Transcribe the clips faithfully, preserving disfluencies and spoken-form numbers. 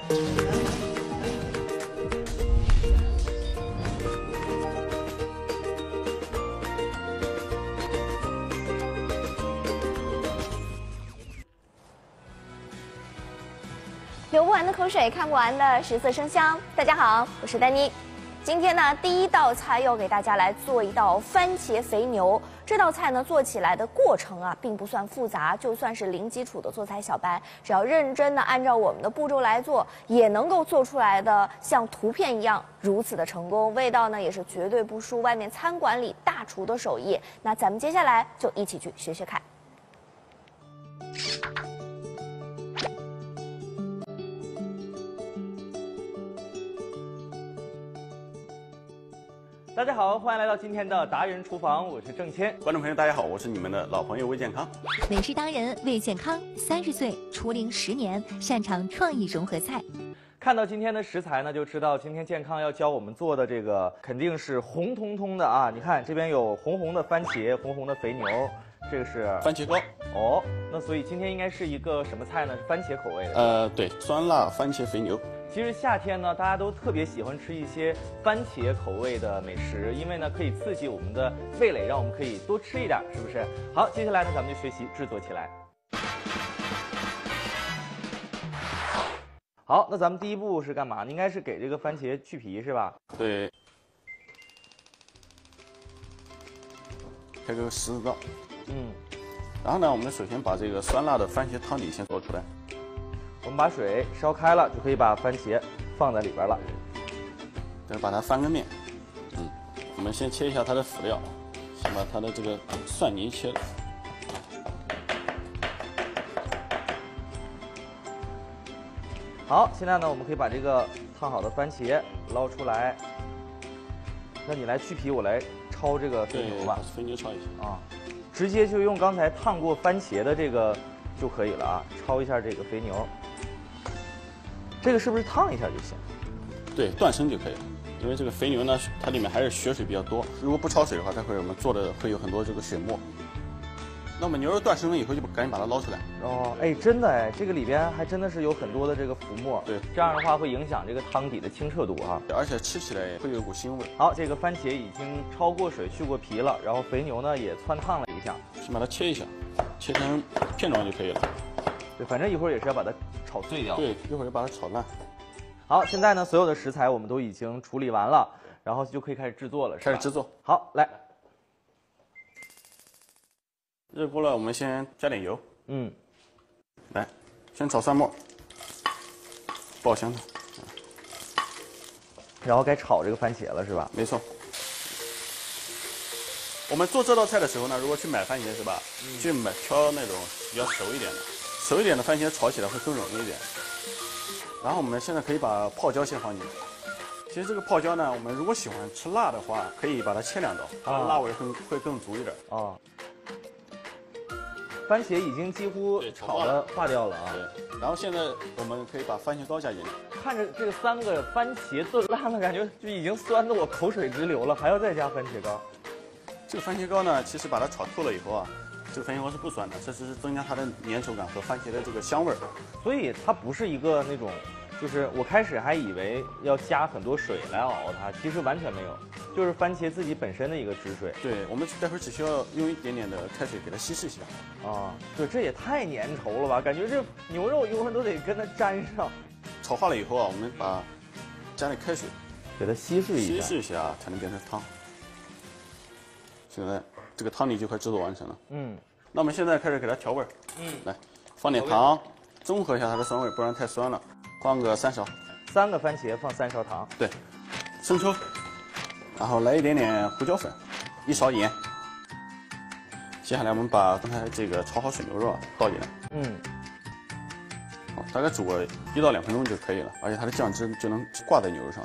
流不完的口水，看不完的食色生香。大家好，我是丹妮。今天呢，第一道菜要给大家来做一道番茄肥牛。这道菜呢，做起来的过程啊，并不算复杂，就算是零基础的做菜小白，只要认真的按照我们的步骤来做，也能够做出来的像图片一样如此的成功。味道呢，也是绝对不输外面餐馆里大厨的手艺。那咱们接下来就一起去学学看。 大家好，欢迎来到今天的达人厨房，我是郑谦。 观众朋友，大家好，我是你们的老朋友魏健康。 美食达人魏健康，三十岁，厨龄十年，擅长创意融合菜。 看到今天的食材呢，就知道今天健康要教我们做的这个肯定是红彤彤的啊！你看这边有红红的番茄，红红的肥牛，这个是番茄糕。 哦，那所以今天应该是一个什么菜呢？是番茄口味的。 呃，对，酸辣番茄肥牛。 其实夏天呢，大家都特别喜欢吃一些番茄口味的美食，因为呢可以刺激我们的味蕾，让我们可以多吃一点，是不是？好，接下来呢咱们就学习制作起来。好，那咱们第一步是干嘛？应该是给这个番茄去皮，是吧？ 对。开个十字刀。 嗯。 然后呢，我们首先把这个酸辣的番茄汤底先做出来。 我们把水烧开了，就可以把番茄放在里边了。 再把它翻个面。嗯。我们先切一下它的辅料，先把它的这个蒜泥切了。 好，现在呢，我们可以把这个烫好的番茄捞出来。那你来去皮，我来焯这个肥牛吧。 肥牛焯一下啊，直接就用刚才烫过番茄的这个就可以了啊，焯一下这个肥牛。这个是不是烫一下就行？ 对，断生就可以了。因为这个肥牛呢，它里面还是血水比较多，如果不焯水的话，它会我们做的会有很多这个血沫。那么牛肉断生了以后，就赶紧把它捞出来。 哦，哎，真的哎，这个里边还真的是有很多的这个浮沫。 对， 这样的话会影响这个汤底的清澈度哈。 而且吃起来会有股腥味。 好，这个番茄已经焯过水、去过皮了，然后肥牛呢也汆烫了一下， 先把它切一下，切成片状就可以了。 对，反正一会儿也是要把它炒碎掉。 对，一会儿就把它炒烂。 好，现在呢，所有的食材我们都已经处理完了，然后就可以开始制作了，是吧？ 开始制作。 好，来。 热锅了，我们先加点油。 嗯。 来，先炒蒜末，爆香它。 然后该炒这个番茄了，是吧？ 没错。我们做这道菜的时候呢，如果去买番茄是吧？嗯、去买挑那种比较熟一点的，熟一点的番茄炒起来会更容易一点。然后我们现在可以把泡椒先放进去。其实这个泡椒呢，我们如果喜欢吃辣的话，可以把它切两刀，它的辣味更会更足一点。 啊。番茄已经几乎炒的化掉了啊。 对。然后现在我们可以把番茄膏加进去。 看着这个三个番茄炖烂了，感觉就已经酸的我口水直流了，还要再加番茄膏。 这个番茄膏呢，其实把它炒透了以后啊，这个番茄膏是不酸的，这只是增加它的粘稠感和番茄的这个香味儿。 所以它不是一个那种。就是我开始还以为要加很多水来熬它，其实完全没有，就是番茄自己本身的一个汁水。 对，我们待会儿只需要用一点点的开水给它稀释一下。 啊，对，这也太粘稠了吧？感觉这牛肉一会儿都得跟它粘上。 炒化了以后啊，我们把加点开水， 给它稀释一下， 稀释一下才能变成汤。现在这个汤底就快制作完成了。嗯，那我们现在开始给它调味儿。嗯，来放点糖，中和一下它的酸味，不然太酸了。放个三勺， 三个番茄放三勺糖。 对，生抽，然后来一点点胡椒粉，一勺盐。接下来我们把刚才这个炒好水牛肉啊倒进来。嗯。好，大概煮个一到两分钟就可以了，而且它的酱汁就能挂在牛肉上。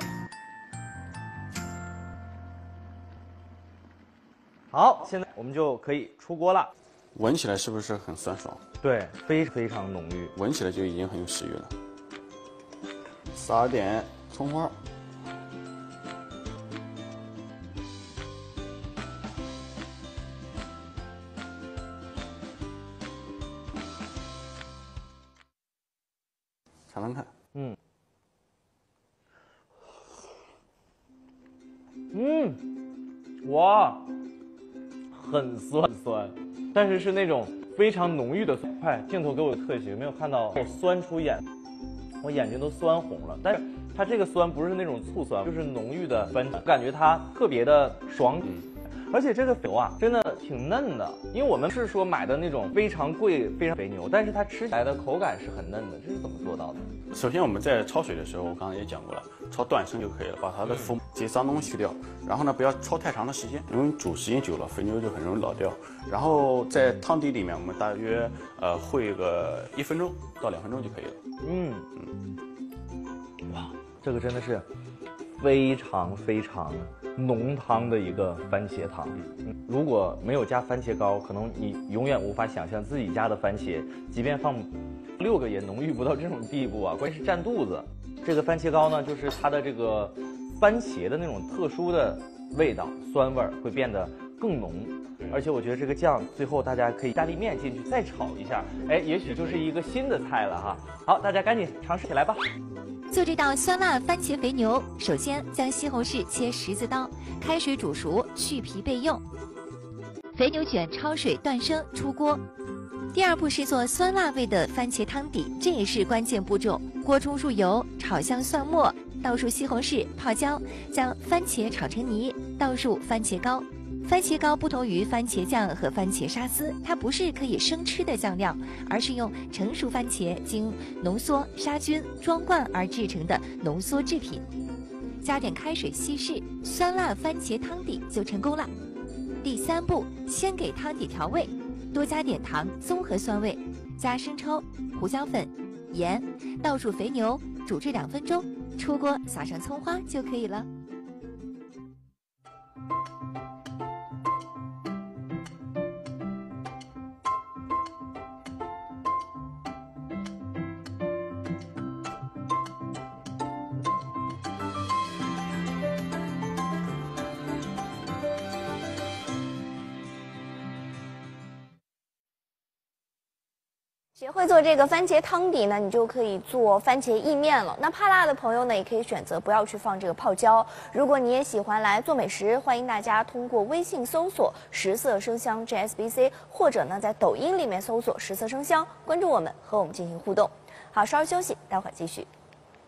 好，现在我们就可以出锅了。 闻起来是不是很酸爽？ 对，非非常浓郁， 闻起来就已经很有食欲了。撒点葱花，尝尝看。嗯， 嗯，哇，很酸很酸，但是是那种非常浓郁的酸。快，镜头给我特写，有没有看到我酸出眼？我眼睛都酸红了。但是它这个酸不是那种醋酸，就是浓郁的酸，感觉它特别的爽。而且这个肥牛啊，真的挺嫩的，因为我们是说买的那种非常贵、非常肥牛，但是它吃起来的口感是很嫩的，这是怎么做到的？ 首先我们在焯水的时候，我刚才也讲过了，焯断生就可以了，把它的腐这些脏东西去掉。然后呢，不要焯太长的时间，因为煮时间久了，肥牛就很容易老掉。然后在汤底里面，我们大约呃烩个一分钟到两分钟就可以了。 嗯嗯，哇，这个真的是非常非常浓汤的一个番茄汤。嗯，如果没有加番茄膏，可能你永远无法想象自己家的番茄，即便放六个也浓郁不到这种地步啊！关键是占肚子。这个番茄膏呢，就是它的这个番茄的那种特殊的味道，酸味儿会变得更浓。而且我觉得这个酱最后大家可以意大利面进去再炒一下，哎，也许就是一个新的菜了哈。好，大家赶紧尝试起来吧。 做这道酸辣番茄肥牛，首先将西红柿切十字刀，开水煮熟，去皮备用。肥牛卷焯水断生出锅。第二步是做酸辣味的番茄汤底，这也是关键步骤。锅中入油，炒香蒜末，倒入西红柿、泡椒，将番茄炒成泥，倒入番茄膏。番茄膏不同于番茄酱和番茄沙司，它不是可以生吃的酱料，而是用成熟番茄经浓缩、杀菌、装罐而制成的浓缩制品。加点开水稀释，酸辣番茄汤底就成功了。第三步，先给汤底调味，多加点糖综合酸味，加生抽、胡椒粉、盐，倒入肥牛，煮至两分钟，出锅撒上葱花就可以了。 学会做这个番茄汤底呢，你就可以做番茄意面了。那怕辣的朋友呢，也可以选择不要去放这个泡椒。如果你也喜欢来做美食，欢迎大家通过微信搜索“食色生香 J S B C”， 或者呢在抖音里面搜索“食色生香”，关注我们，和我们进行互动。好，稍事休息，待会儿继续。